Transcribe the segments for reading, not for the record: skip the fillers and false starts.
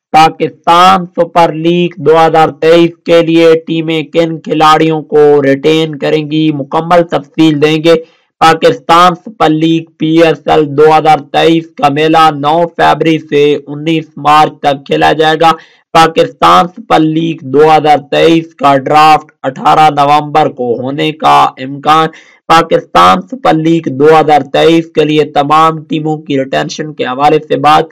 Pakistan super league 2023 کے لیے ٹیمیں کن کھلاڑیوں کو ریٹین کریں گی، مکمل تفصیل دیں گے۔ Pakistan super league P S L 2023 کا میلہ 9 فروری سے 19 مارچ تک کھیلا جائے گا۔ پاکستان سپر لیگ 2023 کا ڈرافٹ 18 نومبر کو ہونے کا امکان۔ پاکستان سپر لیگ 2023 کے لیے تمام ٹیموں کی ریٹینشن کے حوالے سے بات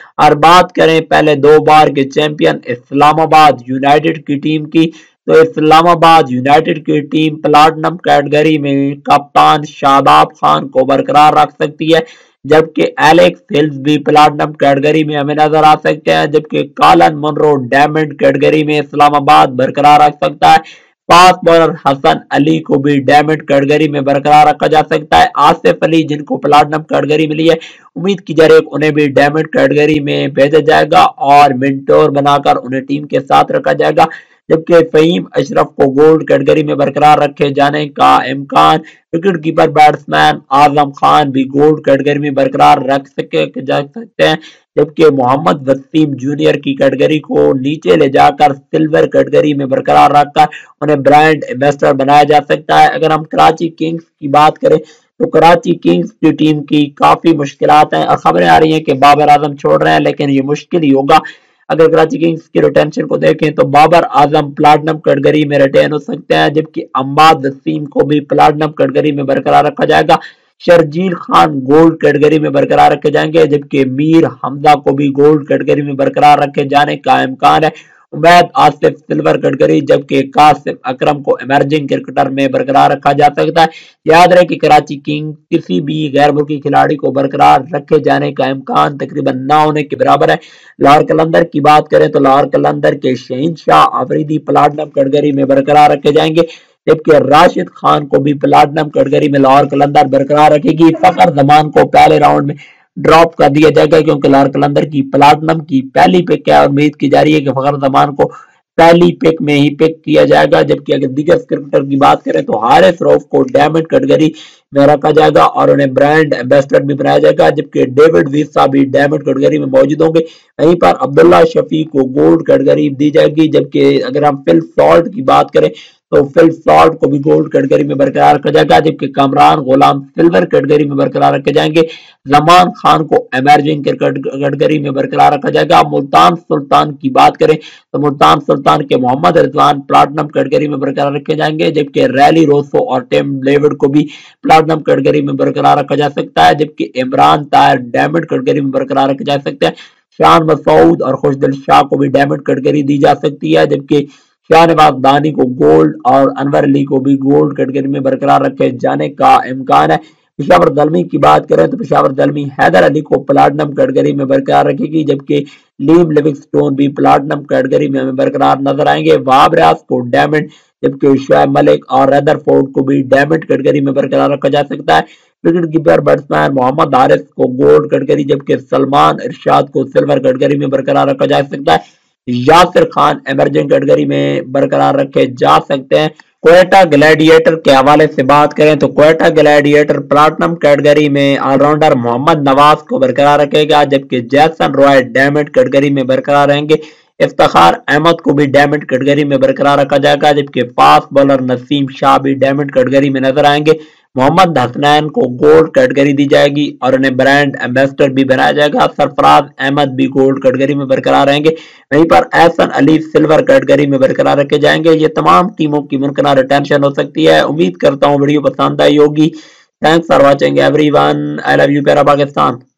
کریں پہلے 2 بار کے چیمپئن اسلام آباد یونائیٹڈ کی ٹیم کی، تو اسلام آباد یونائیٹڈ کی ٹیم پلاٹنم کیٹیگری میں کپتان شاداب خان کو برقرار رکھ سکتی ہے، جبکہ ایلیکس ہلز بھی پلاٹنم کیٹیگری میں ہمیں نظر آ سکتے ہیں، جبکہ کالن منرو ڈائمنڈ کیٹیگری میں اسلام آباد برقرار رکھ سکتا ہے۔ فاسٹ بالر حسن علی کو بھی ڈائمنڈ کیٹیگری میں برقرار رکھا جا سکتا ہے۔ آصف علی جن کو پلاٹنم کیٹیگری ملی ہے، امید کی جا رہی ہے انہیں بھی ڈائمنڈ کیٹیگری میں بھیجا جائے گا اور منٹور بنا کر انہیں ٹیم کے ساتھ رکھا جائے گا، جبکہ فہیم اشرف کو گولڈ کیٹیگری میں برقرار رکھے جانے کا امکان۔ Wicket keeper batsman Azam Khan بھی گولڈ کیٹیگری میں برقرار رکھ جا سکتے ہیں، جبکہ محمد وسیم جونیئر کی کیٹیگری کو نیچے لے جا کر سلور کیٹیگری میں برقرار رکھ کر انہیں برانڈ ایمبیسڈر بنایا جا سکتا ہے۔ اگر ہم کراچی کنگز کی بات کریں تو کراچی کنگز کی ٹیم کی کافی مشکلات ہیں اور خبریں آ رہی ہیں کہ بابر اعظم چھوڑ رہے ہیں، لیکن یہ مشکل ہی ہوگا۔ اگر کراچی کنگز کی ریٹینشن کو دیکھیں تو بابر اعظم پلاٹنم کیٹیگری میں ریٹین ہو سکتے ہیں، جبکہ عماد وسیم کو بھی پلاٹنم کیٹیگری میں برقرار رکھا جائے گا۔ شرجیل خان گولڈ کیٹیگری میں برقرار رکھے جائیں گے، جبکہ میر حمزہ کو بھی گولڈ کیٹیگری میں برقرار رکھے جانے کا امکان ہے۔ عبید آصف سلور کیٹیگری، جبکہ قاسم اکرم کو ایمرجنگ کرکٹر میں برقرار رکھا جا سکتا ہے۔ یاد رہے کہ کراچی کنگ کسی بھی غیر ملکی کھلاڑی کو برقرار رکھے جانے کا امکان تقریباً نہ ہونے کے برابر ہے۔ لاہور قلندر کی بات کریں تو لاہور قلندر کے شہنشاہ آفریدی پلاٹنم کیٹیگری میں برقرار رکھے جائیں گے، جبکہ راشد خان کو بھی پلاٹنم کیٹیگری میں لاہور قلندر برقرار رکھے گی۔ فخر زمان کو پہلے راؤنڈ میں ڈراپ کر دیا جائے گا کیونکہ لاہور قلندر کی پلاٹنم کی پہلی پک ہے اور امید کی جا رہی ہے کہ فخر زمان کو پہلی پک میں ہی پک کیا جائے گا، جبکہ اگر دیگر کرکٹر کی بات کریں تو حارث روف کو ڈائمنڈ کیٹیگری میں رکھا جائے گا اور انہیں برانڈ ایمبیسڈر بھی بنایا جائے گا، جبکہ ڈیوڈ ویسا بھی ڈائمنڈ کیٹیگری میں موجود ہوں گے۔ وہیں پر عبداللہ شفیع کو گولڈ کیٹیگری دی جائے گی، جبکہ اگر ہم فل سالٹ کی بات کریں تو فل سالٹ کو بھی گولڈ کیٹیگری میں برقرار رکھا جائے گا، جبکہ کامران غلام سلور کیٹیگری میں برقرار رکھے جائیں گے۔ زمان خان کو ایمرجنگ کیٹیگری میں برقرار رکھا جائے گا۔ ملتان سلطان کی بات کریں تو ملتان سلطان کے محمد رضوان پلاٹنم کیٹیگری میں برقرار رکھے جائیں گے، جبکہ ریلی روسو اور ٹیم ڈیوڈ کو بھی پلاٹنم کیٹیگری میں برقرار رکھا جا سکتا ہے، جبکہ عمران طاہر ڈائمنڈ کیٹیگری میں برقرار رکھے جا سکتے ہیں۔ شان مسعود اور خوشدل شاہ کو بھی ڈائمنڈ کیٹیگری دی جا سکتی ہے، جبکہ شاہ نواز دانی کو گولڈ اور انور علی کو بھی گولڈ کیٹیگری میں برقرار رکھے جانے کا امکان ہے۔ پشاور زلمی کی بات کریں تو پشاور زلمی حیدر علی کو پلاٹنم کیٹیگری میں برقرار رکھے گی، جبکہ لیم لیونگسٹون بھی پلاٹنم کیٹیگری میں ہمیں برقرار نظر آئیں گے۔ وہاب ریاض کو ڈائمنڈ، جبکہ شعیب ملک اور ریدر فورڈ کو بھی ڈائمنڈ کیٹیگری میں برقرار رکھا جا سکتا ہے۔ Wicket keeper batsman Muhammad Haris کو گولڈ کیٹیگری، جبکہ سلمان ارشاد کو سلور کیٹیگری میں برقرار رکھا جا سکتا ہے۔ یاسر خان ایمرجنگ کیٹیگری میں برقرار رکھے جا سکتے ہیں۔ کوئٹہ گلیڈیٹر کے حوالے سے بات کریں تو کوئٹہ گلیڈیٹر پلاٹنم کیٹیگری میں آل راؤنڈر محمد نواز کو برقرار رکھے گا، جبکہ جیسن رائے ڈائمنڈ کیٹیگری میں برقرار رہیں گے۔ افتخار احمد کو بھی ڈائمنڈ کیٹیگری میں برقرار رکھا جائے گا، جبکہ فاسٹ بالر نسیم شاہ بھی ڈائمنڈ کیٹیگری میں نظر آئیں گے۔ محمد حسنین کو گولڈ کیٹیگری دی جائے گی اور انہیں برانڈ ایمبیسڈر بھی بنایا جائے گا۔ سرفراز احمد بھی گولڈ کیٹیگری میں برقرار رہیں گے، وہیں پر احسن علی سلور کیٹیگری میں برقرار رکھے جائیں گے۔ یہ تمام ٹیموں کی ممکنہ ریٹینشن ہو سکتی ہے۔ امید کرتا ہوں ویڈیو پسند آئی ہوگی۔ Thanks for watching everyone. I love you پیارا پاکستان۔